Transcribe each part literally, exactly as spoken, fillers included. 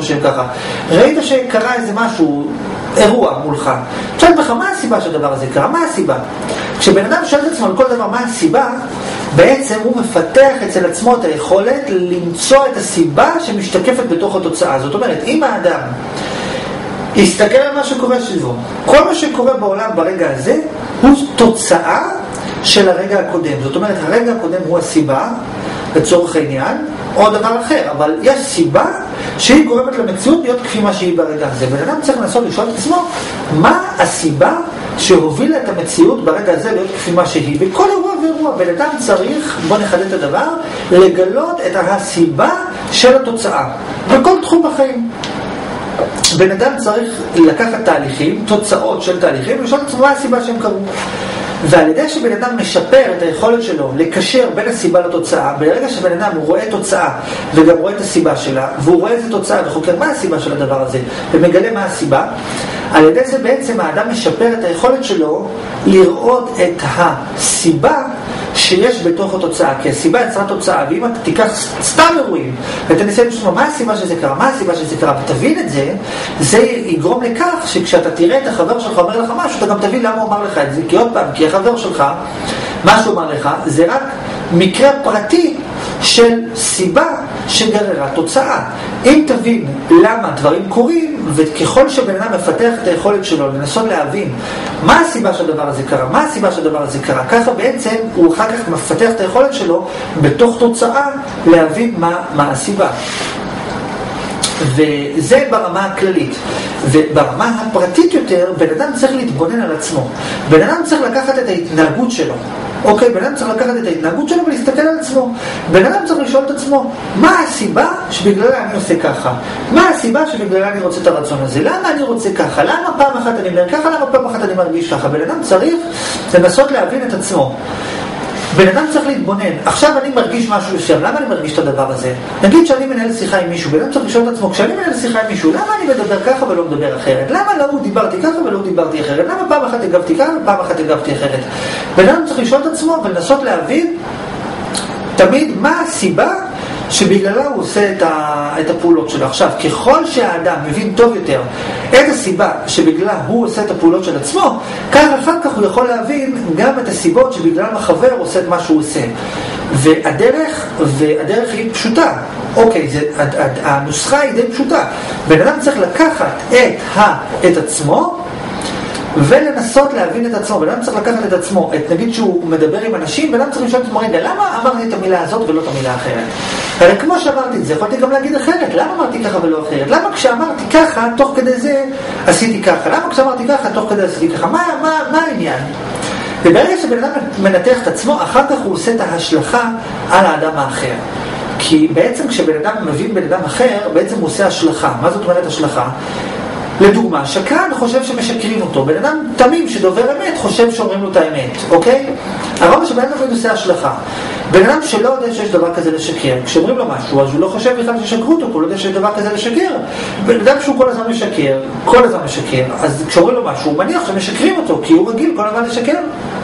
חושב ככה. ראית שקרה איזה משהו, אירוע מולך. תשאל לך, מה הסיבה שהדבר הזה קרה? מה הסיבה? כשבן אדם שואל את עצמו על כל דבר מה הסיבה, בעצם הוא מפתח אצל עצמו את היכולת למצוא את הסיבה שמשתקפת בתוך התוצאה. זאת אומרת, אם האדם יסתכל על מה שקורה סביבו, כל מה שקורה בעולם ברגע הזה הוא תוצאה של הרגע הקודם. זאת אומרת, הרגע הקודם הוא הסיבה לצורך העניין, או דבר אחר, אבל יש סיבה שהיא גורמת למציאות להיות כפי מה שהיא ברגע הזה. בן אדם צריך לנסות לשאול את עצמו מה הסיבה שהובילה את המציאות ברגע הזה להיות כפי מה שהיא. בכל אירוע ואירוע בן אדם צריך, בוא נחדד את הדבר, לגלות את הסיבה של התוצאה בכל תחום בחיים. בן אדם צריך לקחת תהליכים, תוצאות של תהליכים, ולשאול את עצמו מה הסיבה שהם קרו. ועל ידי שבן אדם משפר את היכולת שלו לקשר בין הסיבה לתוצאה, ברגע שבן אדם הוא רואה תוצאה וגם רואה את הסיבה שלה, והוא רואה איזה תוצאה וחוקר מה הסיבה של הדבר הזה ומגלה מה הסיבה, על ידי זה בעצם האדם משפר את היכולת שלו לראות את הסיבה שיש בתוך התוצאה, כי הסיבה יצרה תוצאה. ואם אתה תיקח סתם אירועים ותנסה לשמוע מה הסיבה שזה קרה, מה הסיבה שזה קרה, ותבין את זה, זה יגרום לכך שכשאתה תראה את החבר שלך אומר לך משהו, אתה גם תבין למה הוא אמר לך את זה. כי עוד פעם, כי החבר שלך, מה שהוא אמר לך זה רק מקרה פרטי של סיבה שגררה תוצאה. אם תבין למה דברים קורים, וככל שבן אדם מפתח את היכולת שלו לנסות להבין מה הסיבה שהדבר הזה קרה, מה הסיבה שהדבר הזה קרה, ככה בעצם הוא אחר כך מפתח את היכולת שלו בתוך תוצאה להבין מה, מה הסיבה. וזה ברמה הכללית. וברמה הפרטית יותר, בן אדם צריך להתבונן על עצמו. בן אדם צריך לקחת את ההתנהגות שלו. אוקיי, בן אדם צריך לקחת את ההתנהגות שלו ולהסתכל על עצמו. בן אדם צריך לשאול את עצמו, מה הסיבה שבגללה אני עושה ככה? מה הסיבה שבגללה אני רוצה את הרצון הזה? למה אני רוצה ככה? למה פעם אחת אני אומר ככה? למה פעם אחת אני מרגיש ככה? בן אדם צריך לנסות להבין את עצמו. בן אדם צריך להתבונן. עכשיו אני מרגיש משהו מסוים, למה אני מרגיש את הדבר הזה? נגיד שאני מנהל שיחה עם מישהו, בן אדם צריך לשאול את עצמו, כשאני מנהל שיחה עם מישהו, למה אני מדבר ככה ולא מדבר אחרת? למה לא הוא דיברתי ככה ולא דיברתי אחרת? למה פעם אחת הגבתי ככה ופעם אחת הגבתי אחרת? בן אדם צריך לשאול את עצמו ולנסות להבין תמיד מה הסיבה שבגללה הוא עושה את, ה, את הפעולות שלו. עכשיו, ככל שהאדם מבין טוב יותר את הסיבה שבגללה הוא עושה את הפעולות של עצמו, כך אחר כך הוא יכול להבין גם את הסיבות שבגללה החבר עושה את מה שהוא עושה. והדרך, והדרך היא פשוטה. אוקיי, זה, הנוסחה היא די פשוטה. בן אדם צריך לקחת את, ה, את עצמו ולנסות להבין את עצמו. בן אדם צריך לקחת את עצמו, את, נגיד שהוא מדבר עם אנשים, בן אדם צריך לשאול את עצמו, רגע, למה אמרתי את המילה הזאת ולא את המילה האחרת? הרי כמו שאמרתי את זה, יכולתי גם להגיד אחרת. למה אמרתי ככה ולא אחרת? למה כשאמרתי ככה, תוך כדי זה עשיתי ככה? למה כשאמרתי ככה, תוך כדי עשיתי ככה? מה, מה, מה העניין? וברגע שבן אדם מנתח את עצמו, אחר כך הוא עושה את ההשלכה על האדם האחר. כי בעצם כשבן אדם מבין בן אדם אחר, בעצם הוא עושה השלכה. מה זאת אומרת השלכה? לדוגמה, שקרן חושב שמשקרים אותו. בן אדם תמים שדובר אמת חושב שאומרים לו את האמת, אוקיי? הרוב שבן אדם עושה השלכה. בן אדם שלא יודע שיש דבר כזה לשקר, כשאומרים לו משהו, אז הוא לא חושב בכלל ששקרו אותו, הוא לא יודע שיש דבר כזה לשקר. בן אדם שהוא כל הזמן משקר, כל הזמן משקר, אז כשאומרים לו משהו, הוא מניח שמשקרים אותו, כי הוא רגיל כל הזמן לשקר.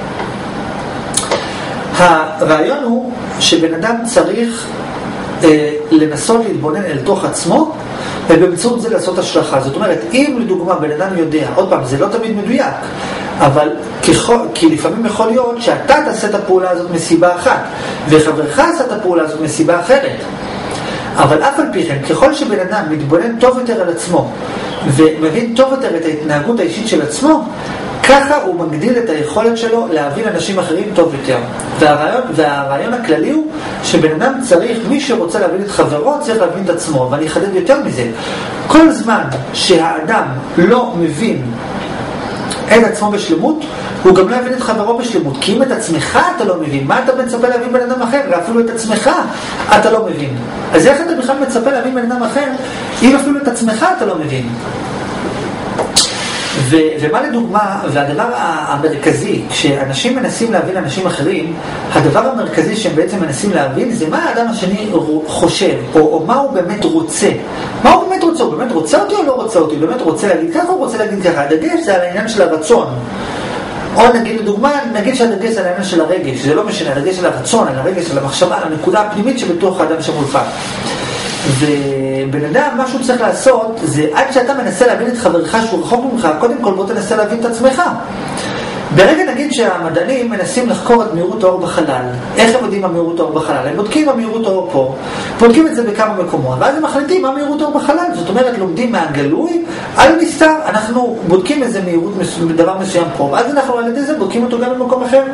הרעיון הוא שבן אדם צריך אה, לנסות להתבונן אל תוך עצמו, ובאמצעות זה לעשות השלכה. זאת אומרת, אם לדוגמה בן אדם יודע, עוד פעם, זה לא תמיד מדויק, אבל ככל, כי לפעמים יכול להיות שאתה תעשה את הפעולה הזאת מסיבה אחת, וחברך עשה את הפעולה הזאת מסיבה אחרת. אבל אף על פי כן, ככל שבן אדם מתבונן טוב יותר על עצמו, ומבין טוב יותר את ההתנהגות האישית של עצמו, ככה הוא מגדיל את היכולת שלו להבין אנשים אחרים טוב יותר. והרעיון, והרעיון הכללי הוא שבן אדם צריך, מי שרוצה להבין את חברו, צריך להבין את עצמו. ואני אחדד יותר מזה. כל זמן שהאדם לא מבין את עצמו בשלמות, הוא גם לא יבין את חברו בשלמות. כי אם את עצמך אתה לא מבין, מה אתה מצפה להבין בן אדם אחר? ואפילו את עצמך אתה לא מבין. אז איך אתה בכלל מצפה להבין בן אדם אחר, אם אפילו את עצמך אתה לא מבין? ו- ומה לדוגמה, והדבר המרכזי, כשאנשים מנסים להבין אנשים אחרים, הדבר המרכזי שהם בעצם מנסים להבין זה מה האדם השני חושב, או, או מה הוא באמת רוצה. מה הוא באמת רוצה? הוא באמת רוצה אותי או לא רוצה אותי? הוא באמת רוצה להגיד ככה או רוצה להגיד ככה? הדגש זה על העניין של הרצון. או נגיד לדוגמה, נגיד שהדגש זה על העניין של הרגש, זה לא משנה, הדגש של הרצון, על הרגש, על המחשבה, על הנקודה הפנימית שבתוך האדם שמולך. ובן אדם, מה שהוא צריך לעשות, זה עד שאתה מנסה להבין את חברך שהוא רחוק ממך, קודם כל בוא תנסה להבין את עצמך. ברגע נגיד שהמדענים מנסים לחקור את מהירות האור בחלל. איך הם יודעים מה מהירות האור בחלל? הם בודקים מה מהירות האור פה, בודקים את זה בכמה מקומות, ואז הם מחליטים מה מהירות האור בחלל. זאת אומרת, לומדים מהגלוי על נסתר. אנחנו בודקים איזה מהירות, דבר מסוים פה, ואז אנחנו על ידי זה בודקים אותו גם במקום אחר.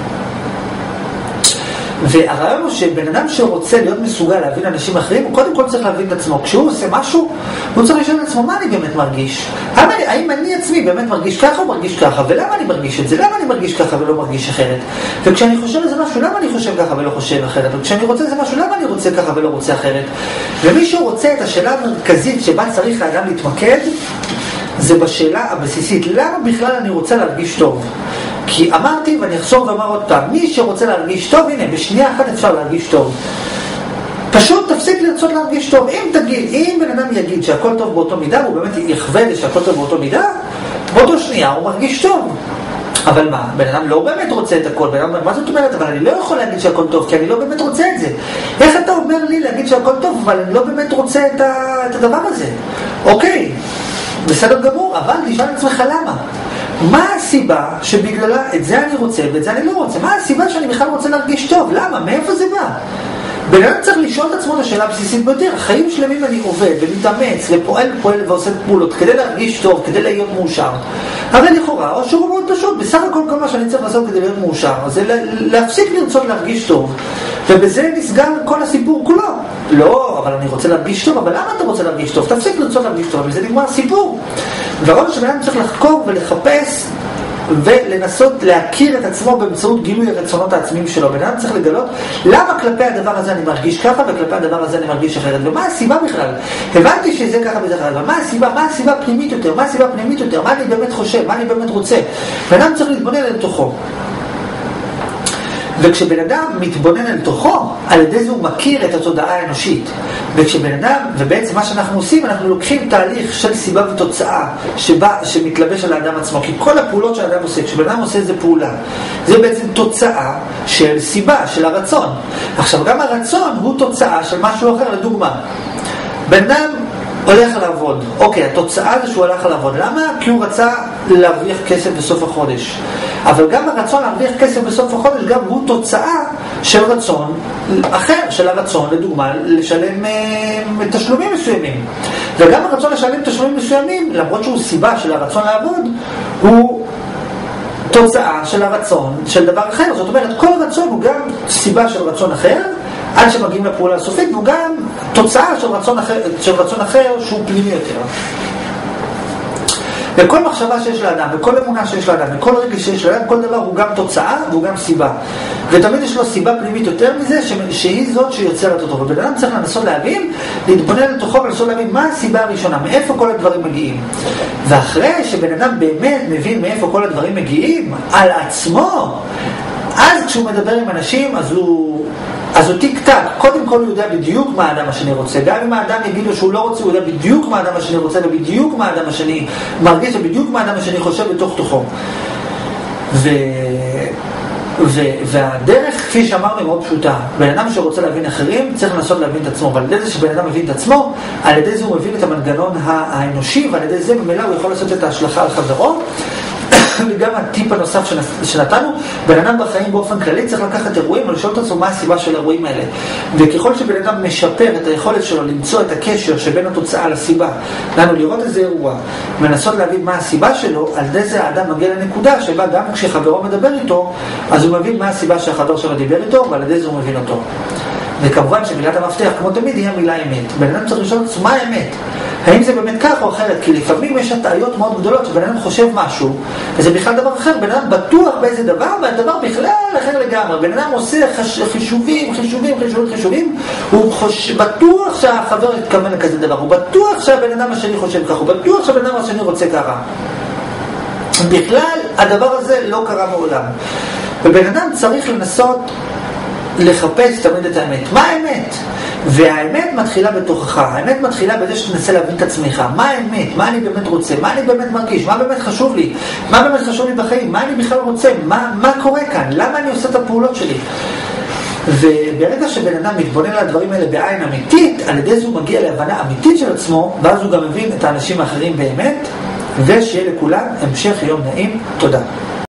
והרעיון הוא שבן אדם שרוצה להיות מסוגל להבין אנשים אחרים, הוא קודם כל צריך להבין את עצמו. כשהוא עושה משהו, הוא צריך לשאול את עצמו, מה אני באמת מרגיש? האם אני, האם אני עצמי באמת מרגיש ככה או מרגיש ככה? ולמה אני מרגיש את זה? למה אני מרגיש ככה ולא מרגיש אחרת? וכשאני חושב על זה משהו, למה אני חושב ככה ולא חושב אחרת? וכשאני רוצה את זה משהו, למה אני רוצה ככה ולא רוצה אחרת? ומי שרוצה את השאלה המרכזית שבה צריך האדם להתמקד, זה בשאלה הבסיסית, למה בכלל אני רוצה להרגיש טוב? כי אמרתי, ואני אחזור ואומר עוד פעם, מי שרוצה להרגיש טוב, הנה, בשנייה אחת אפשר להרגיש טוב. פשוט תפסיק לרצות להרגיש טוב. אם תגיד, אם בן אדם יגיד שהכל טוב באותו מידה, הוא באמת יחווה שהכל טוב באותו מידה, באותו שנייה הוא מרגיש טוב. אבל מה? בן אדם לא באמת רוצה את הכל. בן אדם אומר, מה זאת אומרת? אבל אני לא יכול להגיד שהכל טוב, כי אני לא באמת רוצה את זה. איך אתה אומר לי להגיד שהכל טוב, אבל אני לא באמת רוצה את, ה... את הדבר הזה? אוקיי, בסדר גמור, אבל תשאל את עצמך למה? מה הסיבה שבגללה את זה אני רוצה ואת זה אני לא רוצה? מה הסיבה שאני בכלל רוצה להרגיש טוב? למה? מאיפה זה בא? בן אדם צריך לשאול את עצמו את השאלה הבסיסית ביותר. חיים שלמים אני עובד ומתאמץ ופועל פועל ועושה פעולות כדי להרגיש טוב, כדי להיות מאושר. אבל לכאורה, או שהוא מאוד פשוט, בסך הכל כל מה שאני צריך לעשות כדי להיות מאושר, זה להפסיק לרצות להרגיש טוב, ובזה נסגר כל הסיפור כולו. לא, אבל אני רוצה להרגיש טוב. אבל למה אתה רוצה להרגיש טוב? תפסיק לרצות להרגיש טוב, וזה נגמר סיפור. והרעיון שבן אדם צריך לחקור ולחפש ולנסות להכיר את עצמו באמצעות גילוי הרצונות העצמיים שלו. בן אדם צריך לגלות למה כלפי הדבר הזה אני מרגיש ככה וכלפי הדבר הזה אני מרגיש אחרת, ומה הסיבה בכלל. הבנתי שזה ככה וזה ככה, אבל מה הסיבה? מה הסיבה פנימית יותר? מה הסיבה פנימית יותר? מה אני באמת חושב? מה אני באמת רוצה? בן אדם צריך להתבונן אל תוכו. וכשבן אדם מתבונן אל תוכו, על ידי זה הוא מכיר את התודעה האנושית. וכשבן אדם, ובעצם מה שאנחנו עושים, אנחנו לוקחים תהליך של סיבה ותוצאה שבא, שמתלבש על האדם עצמו. כי כל הפעולות שהאדם עושה, כשבן אדם עושה איזה פעולה, זה בעצם תוצאה של סיבה, של הרצון. עכשיו, גם הרצון הוא תוצאה של משהו אחר. לדוגמה, בן אדם הולך לעבוד. אוקיי, התוצאה זה שהוא הולך לעבוד. למה? כי הוא רצה להרוויח כסף בסוף החודש. אבל גם הרצון להרוויח כסף בסוף החודש, גם הוא תוצאה של רצון אחר, של הרצון, לדוגמה, לשלם אה, תשלומים מסוימים. וגם הרצון לשלם תשלומים מסוימים, למרות שהוא סיבה של הרצון לעבוד, הוא תוצאה של הרצון של דבר אחר. זאת אומרת, כל רצון הוא גם סיבה של רצון אחר, עד שמגיעים לפעולה הסופית, והוא גם תוצאה של רצון אחר, של רצון אחר שהוא פנימי יותר. וכל מחשבה שיש לאדם, וכל אמונה שיש לאדם, וכל רגע שיש לאדם, כל דבר הוא גם תוצאה והוא גם סיבה. ותמיד יש לו סיבה פנימית יותר מזה, שהיא זאת שיוצרת אותו. ובן אדם צריך לנסות להבין, להתבונן לתוכו ולנסות להבין מה הסיבה הראשונה, מאיפה כל הדברים מגיעים. ואחרי שבן אדם באמת מבין מאיפה כל הדברים מגיעים, על עצמו, אז כשהוא מדבר עם אנשים, אז הוא, אז הוא טיק טק. קודם כל הוא יודע בדיוק מה האדם השני רוצה. גם אם האדם יגיד לו שהוא לא רוצה, הוא יודע בדיוק מה האדם השני רוצה, ובדיוק מה האדם השני מרגיש, ובדיוק מה האדם השני חושב בתוך תוכו. ו... ו... והדרך, כפי שאמרנו, מאוד פשוטה. בן אדם שרוצה להבין אחרים, צריך לנסות להבין את עצמו. ועל ידי זה שבן אדם מבין את עצמו, על ידי זה הוא מבין את המנגנון האנושי, ועל ידי זה במילא הוא יכול לעשות את ההשלכה על חברו. וגם הטיפ הנוסף שנתנו, בן אדם בחיים באופן כללי צריך לקחת אירועים ולשאול את עצמו מה הסיבה של האירועים האלה. וככל שבן אדם משפר את היכולת שלו למצוא את הקשר שבין התוצאה לסיבה, לנו לראות איזה אירוע, מנסות להבין מה הסיבה שלו, על ידי זה האדם מגיע לנקודה שבה גם כשחברו מדבר איתו, אז הוא מבין מה הסיבה שהחבר שלו דיבר איתו, ועל ידי זה הוא מבין אותו. וכמובן שמילת המפתח, כמו תמיד, היא המילה אמת. בן אדם צריך לשאול את עצמו מה האמת. האם זה באמת כך או אחרת? כי לפעמים יש הטעיות מאוד גדולות שבן אדם חושב משהו, וזה בכלל דבר אחר. בן אדם בטוח באיזה דבר, והדבר בכלל אחר לגמרי. בן אדם עושה חש... חישובים, חישובים, חישובים, חישובים. הוא חוש... בטוח שהחבר יתכוון לכזה דבר. הוא בטוח שהבן אדם השני חושב כך. הוא בטוח שהבן אדם השני רוצה ככה. בכלל, הדבר הזה לא קרה מעולם. ובן אדם צריך לנסות לחפש תמיד את האמת. מה האמת? והאמת מתחילה בתוכך. האמת מתחילה בזה שתנסה להבין את עצמך. מה האמת? מה אני באמת רוצה? מה אני באמת מרגיש? מה באמת חשוב לי? מה באמת חשוב לי בחיים? מה אני בכלל רוצה? מה, מה קורה כאן? למה אני עושה את הפעולות שלי? וברגע שבן אדם מתבונן על הדברים האלה בעין אמיתית, על ידי זה הוא מגיע להבנה אמיתית של עצמו, ואז הוא גם מבין את האנשים האחרים באמת, ושיהיה לכולם המשך יום נעים. תודה.